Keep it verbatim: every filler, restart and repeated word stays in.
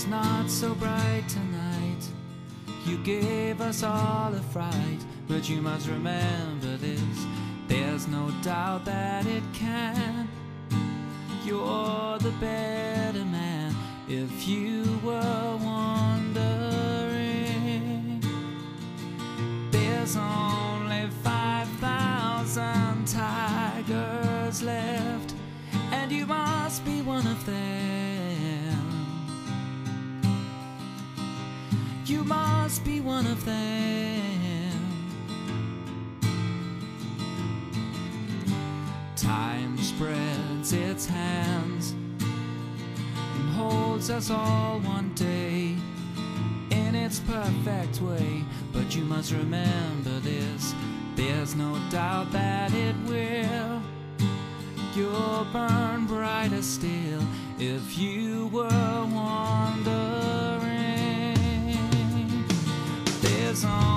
not so bright tonight. You gave us all a fright, but you must remember this, there's no doubt that it can. You're the better man if you were wondering. There's only five thousand tigers left, and you must be one of them. You must be one of them. Time spreads its hands and holds us all one day in its perfect way. But you must remember this, there's no doubt that it will. You'll burn brighter still if you were wondering. There's only